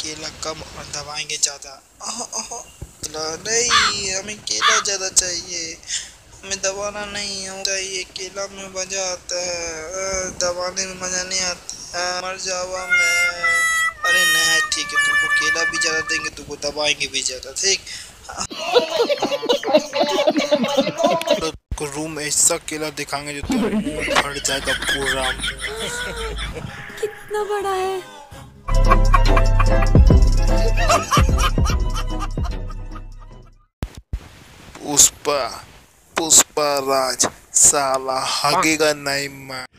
केला कम और दबाएंगे ज़्यादा। केला नहीं, हमें केला ज़्यादा चाहिए, हमें दबाना नहीं हो चाहिए। केला में मज़ा आता है, दबाने में मज़ा नहीं आता। मर जावा मैं। अरे नहीं ठीक है, तुमको केला भी ज़्यादा देंगे, तुमको दबाएंगे भी ज़्यादा, ठीक। को रूम ऐसा केला दिखाएंगे जो तुम्हारा मुंह भर जाएगा पूरा मुंह। कितना बड़ा है। पुष्पा, पुष्पा राज साला हगेगा नहीं मैं।